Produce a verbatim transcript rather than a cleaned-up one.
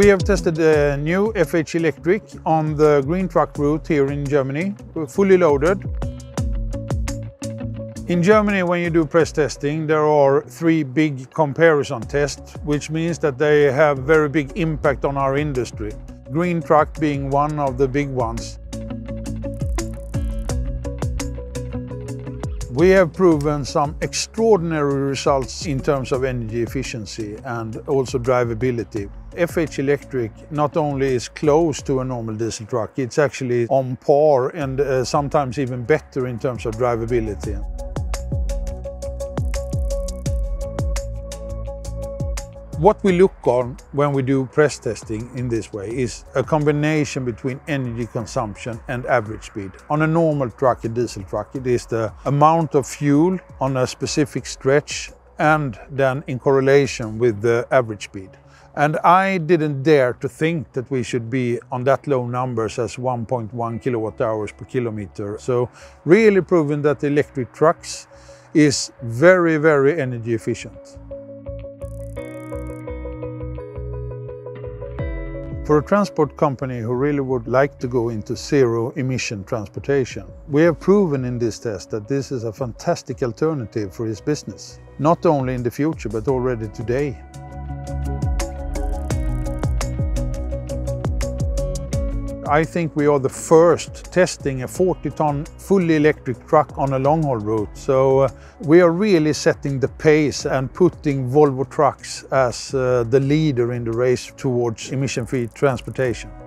We have tested the new F H Electric on the green truck route here in Germany, fully loaded. In Germany, when you do press testing, there are three big comparison tests, which means that they have very big impact on our industry. Green truck being one of the big ones. We have proven some extraordinary results in terms of energy efficiency and also drivability. F H Electric not only is close to a normal diesel truck, it's actually on par and uh, sometimes even better in terms of drivability. What we look on when we do press testing in this way is a combination between energy consumption and average speed. On a normal truck, a diesel truck, it is the amount of fuel on a specific stretch and then in correlation with the average speed. And I didn't dare to think that we should be on that low numbers as one point one kilowatt hours per kilometer. So really proving that the electric trucks is very, very energy efficient. For a transport company who really would like to go into zero-emission transportation, we have proven in this test that this is a fantastic alternative for his business, not only in the future, but already today. I think we are the first testing a forty ton fully electric truck on a long-haul route. So uh, we are really setting the pace and putting Volvo Trucks as uh, the leader in the race towards emission-free transportation.